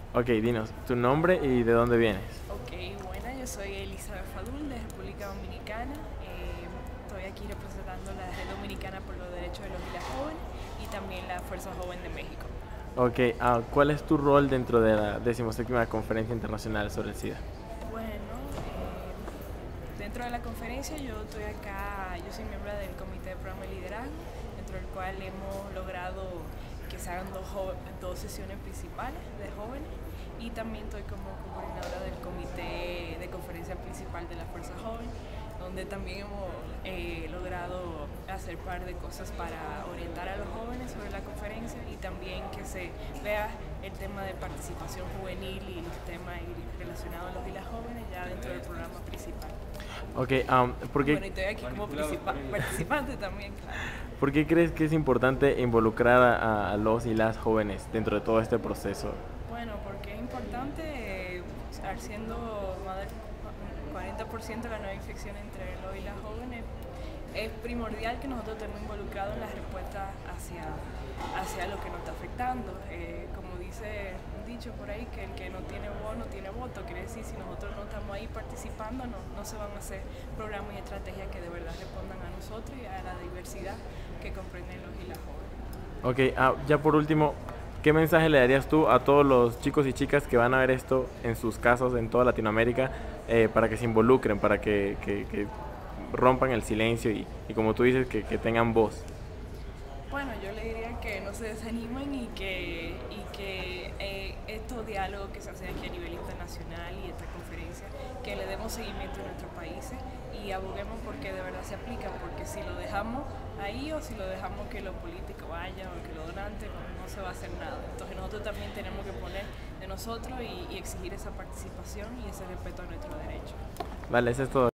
Ok, dinos tu nombre y de dónde vienes. Ok, buena, yo soy Elizabeth Fadul de República Dominicana. Estoy aquí representando la Red Dominicana por los Derechos de los y las Jóvenes y también la Fuerza Joven de México. Ok, ¿cuál es tu rol dentro de la 17ª Conferencia Internacional sobre el SIDA? Bueno, dentro de la conferencia yo estoy acá, yo soy miembro del Comité de Programa de Liderazgo, dentro del cual hemos logrado que se hagan dos sesiones principales de jóvenes y también estoy como coordinadora del Comité de Conferencia Principal de la Fuerza Joven, donde también hemos logrado hacer un par de cosas para orientar a los jóvenes sobre la conferencia y también que se vea el tema de participación juvenil y los temas relacionados a los y las jóvenes ya dentro del programa principal. Ok, ¿por Bueno, y qué, estoy aquí como participante también, claro. por qué crees que es importante involucrar a los y las jóvenes dentro de todo este proceso? Bueno, porque es importante, siendo más del 40% de la nueva infección entre los y las jóvenes, es primordial que nosotros estemos involucrados en la respuesta hacia lo que nos está afectando. Como dice un dicho por ahí, que el que no tiene voz no tiene voto. Quiere decir, si nosotros no estamos ahí participando, no se van a hacer programas y estrategias que de verdad respondan a nosotros y a la diversidad que comprenden los y las jóvenes. Ok, ya por último, ¿qué mensaje le darías tú a todos los chicos y chicas que van a ver esto en sus casas en toda Latinoamérica para que se involucren, para que rompan el silencio y como tú dices, que tengan voz? Bueno, yo le diría que no se desanimen y que estos diálogos que se hacen aquí a nivel internacional y esta conferencia, que le demos seguimiento a nuestros países y aboguemos porque de verdad se aplican, porque si lo dejamos ahí o si lo dejamos que los políticos vayan o que los donantes, no se va a hacer nada. Entonces nosotros también tenemos que poner de nosotros y exigir esa participación y ese respeto a nuestros derechos. Vale, eso es todo.